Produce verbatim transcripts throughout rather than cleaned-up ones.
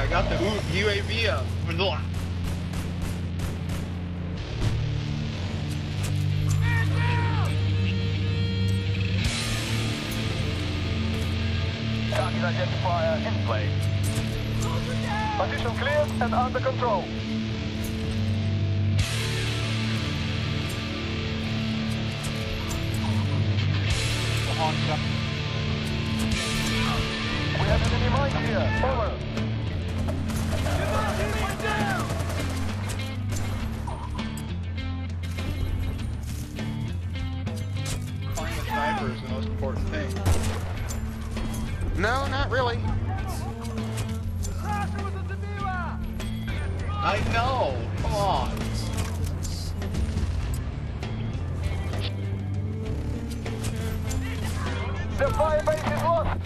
I got the U A V up. Target identifier in place. Position clear and under control. We have an enemy mine here. Over. Finding a sniper is the most important thing. No, not really. I know. Come on. The fire base is lost.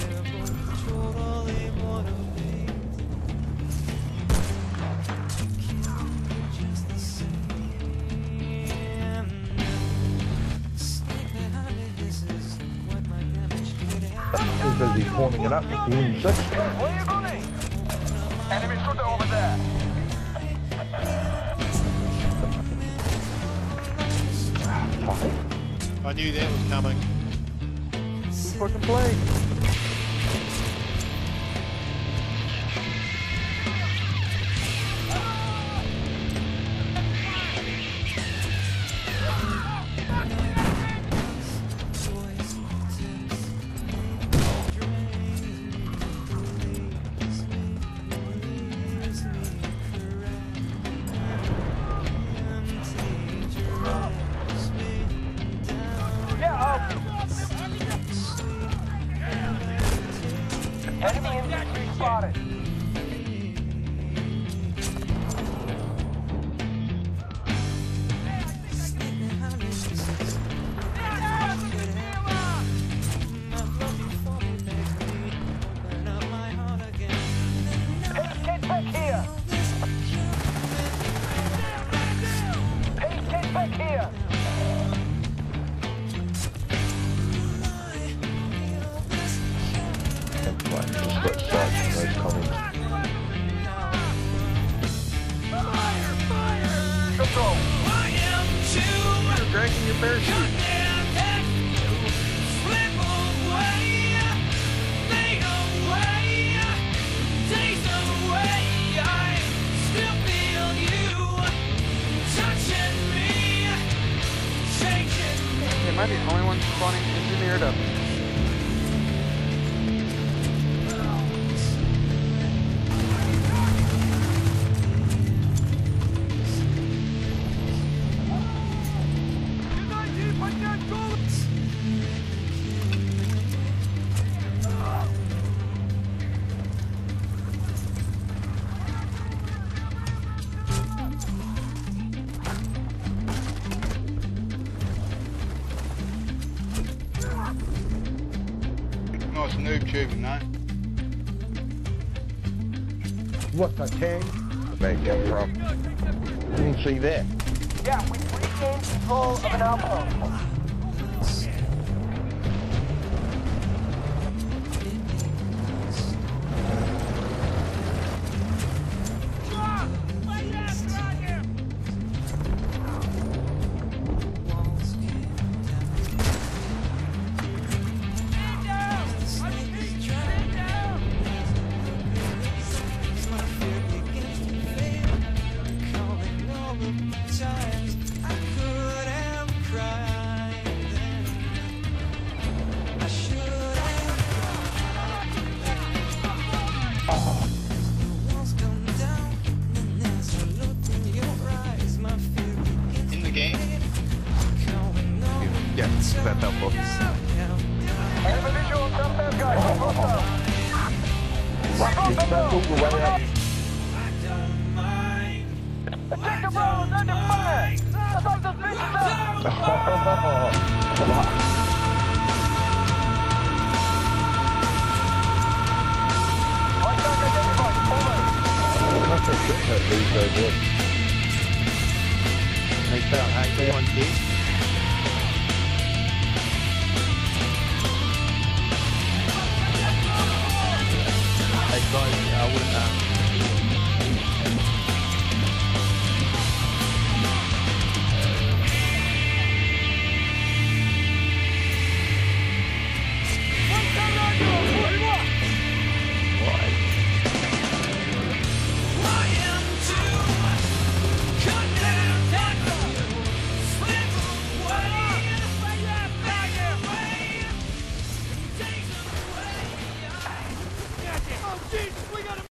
He's busy forming it up. Doing six. Where are you going? Enemy shooter over there. I knew that was coming. Who's fucking playing? Enemy infantry spotted. Hey, get back here. Hey, get back here. Just got sight from those comments. Control. You're dragging your parachute. Am I the only one spawning engineered up? Nice noob tubing, no? What the tank? Where they come from? I didn't see that. Yeah, we regained control of an outpost. In the game? Yeah, that's helpful. Enemy visual on some bad guys. It's not all the way up. Take the road under fire! That's all those bitches up! White dog identified, over. That's a shit that these guys did. They found actually one key. Hey guys, I wouldn't um